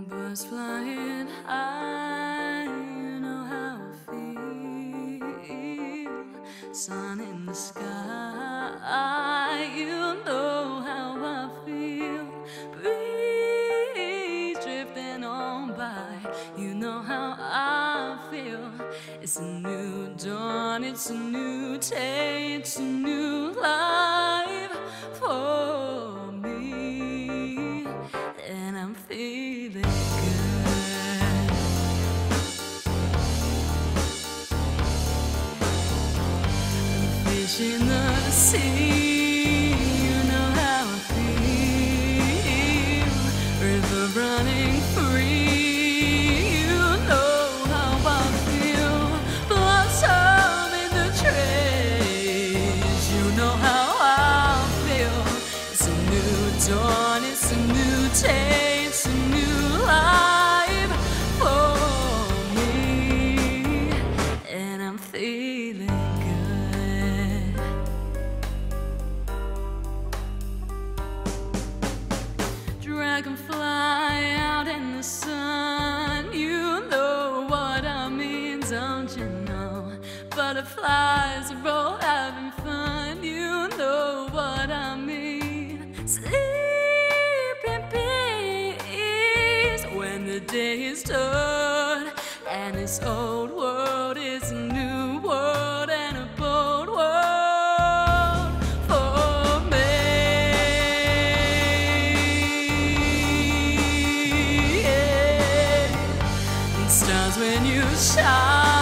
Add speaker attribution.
Speaker 1: Birds flying high, you know how I feel. Sun in the sky, you know how I feel. Breeze drifting on by, you know how I feel. It's a new dawn, it's a new day, it's a new life for me, and I'm feeling good. Fish in the sea, you know how I feel. River running free, you know how I feel. Blossom in the trees, you know how I feel. It's a new dawn, it's a new day, it's a new life for me, and I'm feeling good. Dragonfly out in the sun, you know what I mean, don't you know? Butterflies are all having fun, you know what I mean. Sleep in peace when the day is done, and this old world is a new world and a bold world for me. Yeah. And stars when you shine,